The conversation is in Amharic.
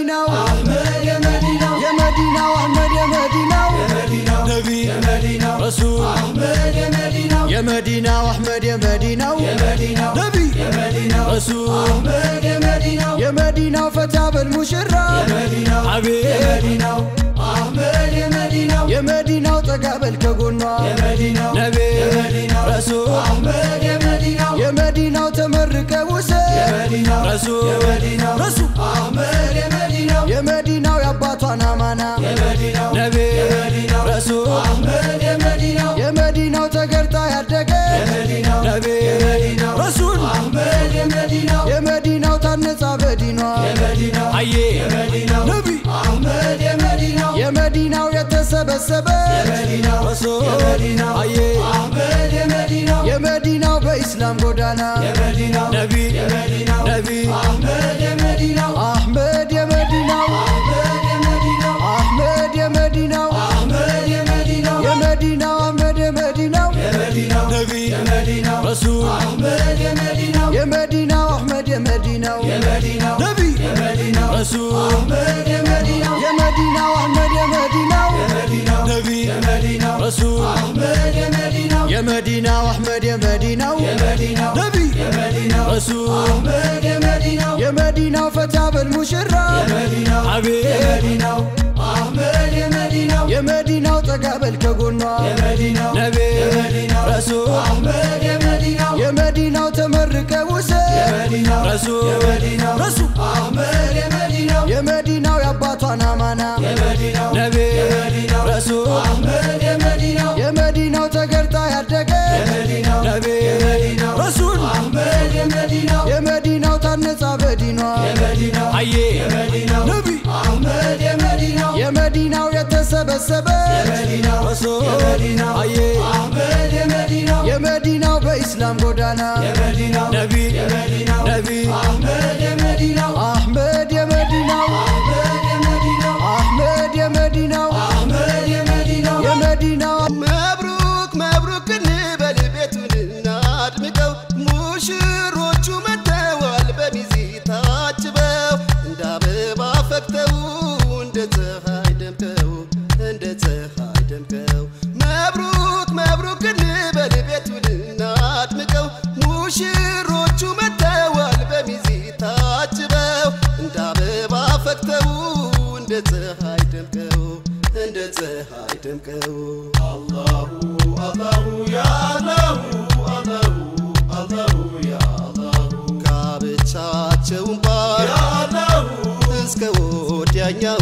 የመዲናው አህመድ የመዲናው አህመድ የመዲናው ነቢ የመዲናው ረሱል አህመድ የመዲናው አህመድ የመዲናው ነቢ የመዲናው ረሱል አህመድ የመዲናው ፈታ በልሙሽራ ሐቢብ የመዲናው አህመድ የመዲናው ተጋበል ከጎኗ ነቢ ረሱል አህመድ የመዲናው ተመርቀ ውሰ ረሱል አህመድ የመዲናው ያባቷን አማና ነቢ ረሱል አህመድ የመዲናው ተገርጣ ያደገ ነቢ ረሱል አህመድ የመዲናው ታነጻ በዲኗ አየ ነቢ አህመድ የመዲናው የተሰበሰበ ረሱል አየ አህመድ የመዲናው በእስላም ጎዳና ነቢ አህመድ የመዲናው አህመድ የመዲናው ነቢ ረሱል አህመድ የመዲናው አህመድ የመዲናው ነቢ ረሱል አህመድ የመዲናው አህመድ የመዲናው ነቢ ረሱል አህመድ የመዲናው አህመድ የመዲናው ነቢ ረሱል አህመድ የመዲናው ፈታ በልሙሽራ ሐቢብ አህመድ የመዲናው ተጋበል ከጎኗ ነቢ ረሱል አህመድ የመዲናው ተመርቀ ውሰ ረሱል አህመድ የመዲናው ያባቷን አማና ነቢ ረሱል አህመድ የመዲናው ተገርጣ ያደገ ነቢ ረሱል አህመድ የመዲናው ታነጻ በዲኗ አየ ነቢ አህመድ የመዲናው የተሰበሰበ ረሱል አየ አህመድ የመዲናው በእስላም ጎዳና ነቢ አህመድ የመዲናው አህመድ የመዲናው መብሩክ እንበል ቤቱን እናድምቀው ሙሽሮቹ መተዋል በሚዜታ ታጅበው እንደ አበባ ፈክተው እንደ ፀሐይ ደምቀው መብሩክ እንበል ቤቱን እናድምቀው ሙሽሮቹ መተዋል በሚዜታ ታጅበው እንደ አበባ ፈክተው እንደ ፀሐይ ደምቀው አላሁ ያ አላሁ ያ አላሁ ጋብቻቸውን ባር እስከ ወዲያኛው